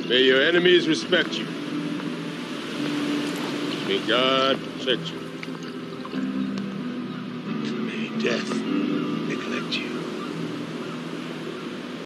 May your enemies respect you. May God protect you. May death